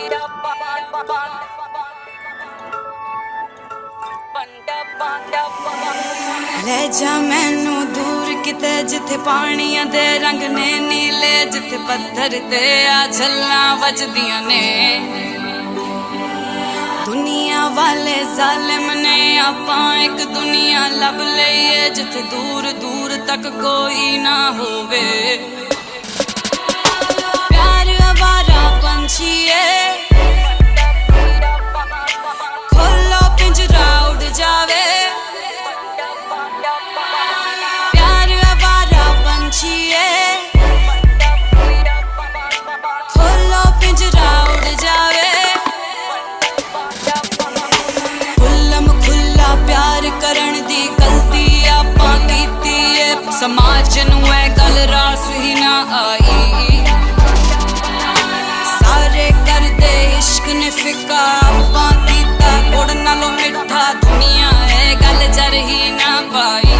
ले जा मैनू दूर किते जिथे पानियां दे रंग ने नीले, जिथे पत्थर ते आ झल्लां वजदियां ने। दुनिया वाले जालिम ने आपां एक दुनिया लब लईए, जिथे दूर दूर तक कोई ना होवे। प्यार आवारा पंछी है, खोलो पिंजरा उड़ जावे। प्यार आवारा पंछी है, खोलो पिंजरा उड़ जावे। खुल्लम खुल्ला प्यार करन दी गलती आपां कीती है, समाज नूं ऐ गल रास ही ना आई। सारे करदे इश्क ने फिका आपां कीता गुड़ नालों मिठा, दुनिया ऐ गल जर ही ना पाई।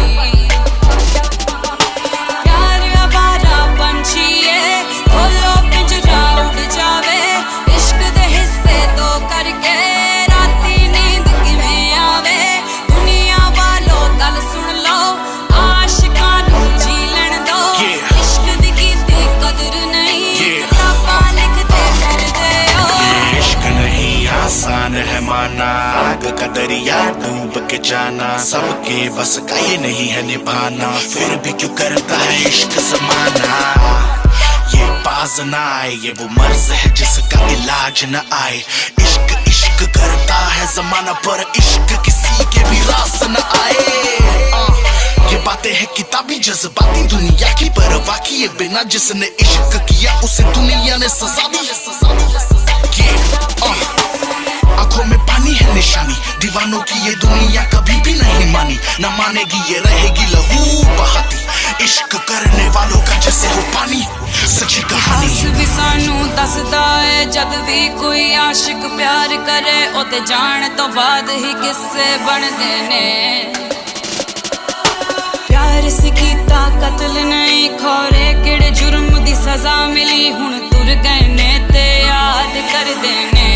प्यार आवारा पंछी है, खोलो पिंजरा उड़ जावे। इश्क दे हिस्से दो करके राती नींद किवें आवे। दुनिया वालों गल सुन लो, आशिकां नूं जी लैण दो। इश्क दी कीती कदर नहीं, किताबां लिखदे फिरदे हो। इश्क नहीं आसान है माना, आग का दरिया डूब के जाना। सबके बस का ये नहीं है निभाना, फिर भी क्यों करता है इश्क जमाना। ये बाज ना आए, ये वो मर्ज है जिसका इलाज न आए। इश्क इश्क करता है जमाना, पर इश्क किसी के भी रास न आए। ये बातें हैं किताबी जज्बाती दुनिया की, पर वाकई ये बिना जिसने इश्क किया उसे दुनिया ने सजा दी। आंखों में पानी है निशानी, दीवानों की ये दुनिया कभी भी नहीं मानी। न मानेगी ये रहेगी लहू बहाती, इश्क करने वालों का जैसे हो पानी सच्ची कहानी। भी सानू दसदा है जद भी कोई आशिक प्यार करे, ओते जान तो बाद ही किस्से बनदे ने। प्यार से कीता कत्ल नहीं, खोरे किड़े जुर्म दी सजा मिली। हुण तुर गए ने ते याद कर देने।